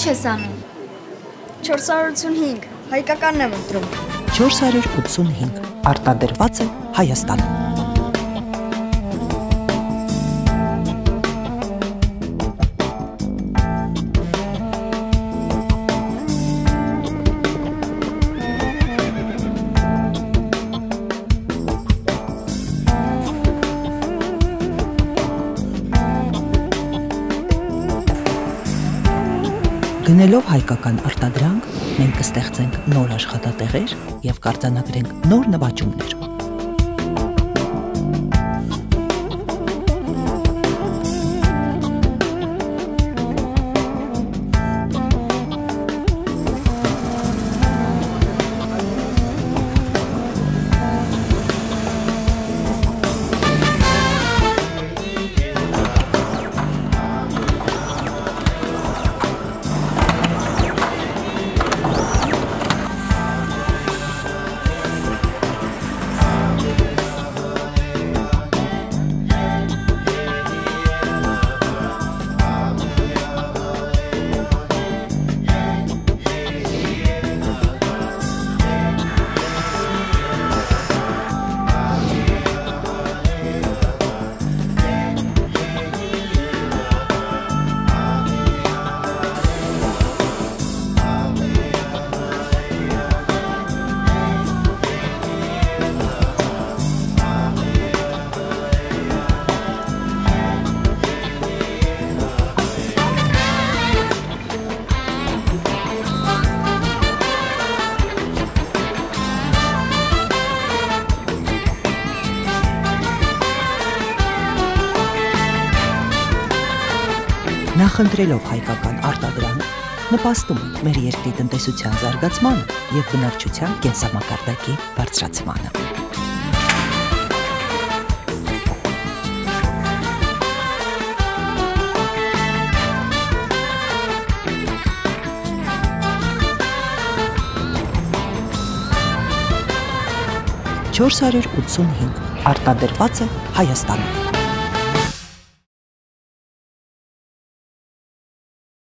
ես անում։ 485, հայկականն եմ ընտրում։ 485 արտադրված է Հայաստանում։ Գնելով հայկական արտադրանք, մենք կստեղծենք նոր աշխատատեղեր և կարձանագրենք նոր նվաճումներ։ Նախընտրելով հայկական արտադրանք, նպաստում ենք մեր երկրի տնտեսության զարգացմանը և բնակչության կենսամակարդակի բարձրացմանը։ Չորս հարյուր ութսունհինգ արտադրված է Հայաստանում։